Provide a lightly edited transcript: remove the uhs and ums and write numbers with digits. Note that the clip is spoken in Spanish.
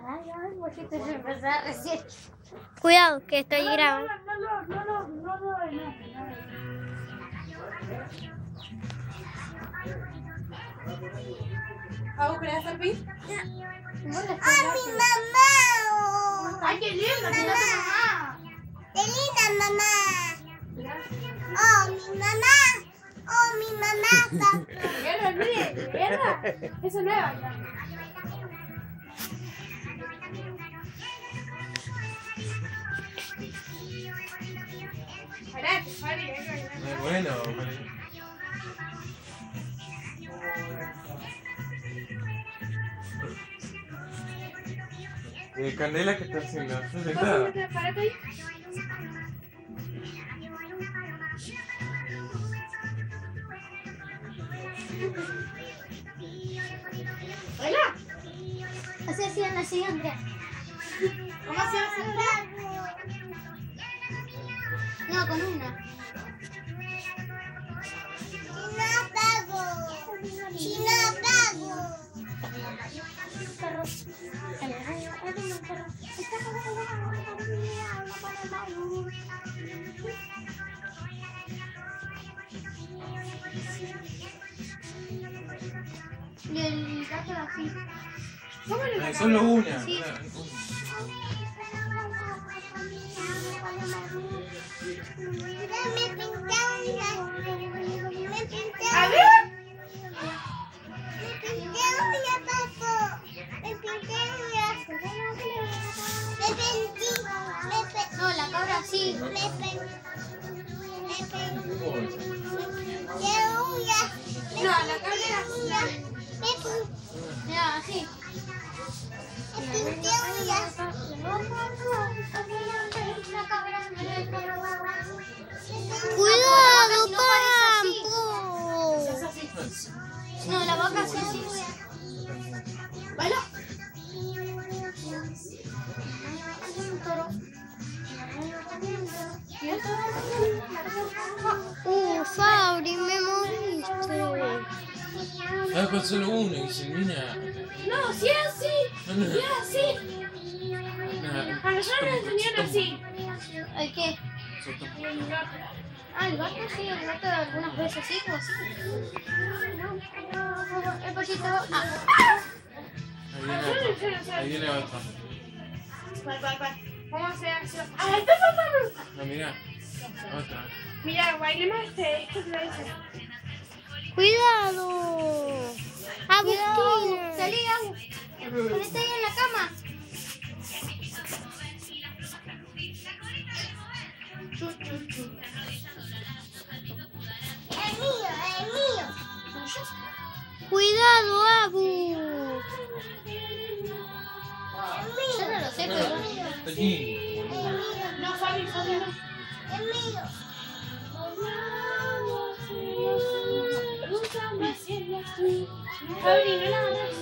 Cuidado, que estoy grabando. ¿Vos querés hacer pis? ¡Oh, mi mamá! ¡Ay, qué linda! ¡Mira tu mamá! ¡Qué linda, mamá! ¡Oh, mi mamá! ¡Oh, mi mamá! Guerra, mire, guerra. Eso no es bailar. Muy bueno. Candela, ¿qué está haciendo? ¿Estás sentada? Párate ahí. Hola. Así hacían así, Andrea. ¿Cómo se hace? No, con una. Si no pago. Y el gato así. ¿Cómo le sacamos? Solo una. Sí. Me pinté A ver. uñas, papo. Me pinté uñas. No, la cabra sí. Me pinté uñas. No, la cabra era así. Mira, así. Me pinté uñas. Cuidado, Se hace así. No, la vaca sí. ¿Baila? Fabri, me moviste. Ah, con solo uno, y se elimina. No, si es así. Si es así. A nosotros nos enseñaron así. ¿El qué? El gato. Ah, el gato sí, el gato algunas veces sí, o así. El pollito. Ahí viene otra. ¿Cuál? Vamos a hacer así. ¡Ah, está pasando! No, mira. Otra. Mira, bailemos esto que lo hice. Cuidado. Agustín. Salí, Agus. Ponete ahí en la cama. Es mío. Cuidado, Abu. Yo no lo sé, pero... Está lindo. No, Fabi, no. Es mío. Fabi, no la agarras.